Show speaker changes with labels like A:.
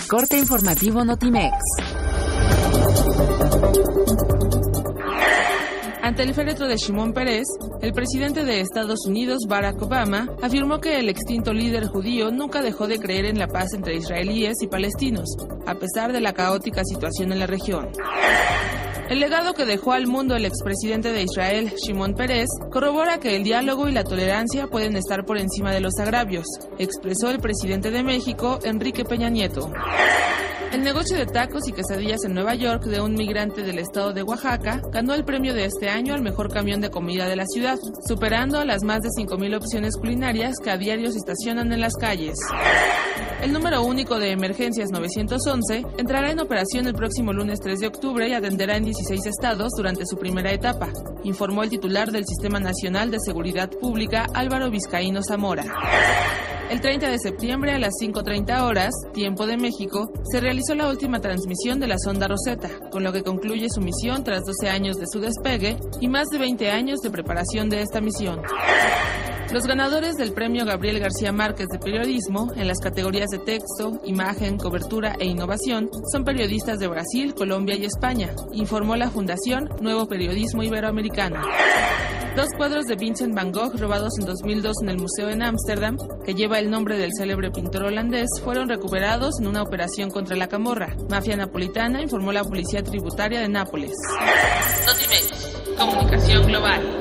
A: Corte informativo Notimex.
B: Ante el féretro de Shimon Peres, el presidente de Estados Unidos, Barack Obama, afirmó que el extinto líder judío nunca dejó de creer en la paz entre israelíes y palestinos, a pesar de la caótica situación en la región. El legado que dejó al mundo el expresidente de Israel, Shimon Peres, corrobora que el diálogo y la tolerancia pueden estar por encima de los agravios, expresó el presidente de México, Enrique Peña Nieto. El negocio de tacos y quesadillas en Nueva York de un migrante del estado de Oaxaca ganó el premio de este año al mejor camión de comida de la ciudad, superando a las más de 5,000 opciones culinarias que a diario se estacionan en las calles. El número único de emergencias 911 entrará en operación el próximo lunes 3 de octubre y atenderá en 16 estados durante su primera etapa, informó el titular del Sistema Nacional de Seguridad Pública, Álvaro Vizcaíno Zamora. El 30 de septiembre a las 5:30 horas, tiempo de México, se realizó la última transmisión de la sonda Rosetta, con lo que concluye su misión tras 12 años de su despegue y más de 20 años de preparación de esta misión. Los ganadores del premio Gabriel García Márquez de Periodismo en las categorías de texto, imagen, cobertura e innovación son periodistas de Brasil, Colombia y España, informó la Fundación Nuevo Periodismo Iberoamericano. 2 cuadros de Vincent Van Gogh robados en 2002 en el museo en Ámsterdam, que lleva el nombre del célebre pintor holandés, fueron recuperados en una operación contra la camorra, mafia napolitana, informó la Policía Tributaria de Nápoles. Notimex, comunicación global.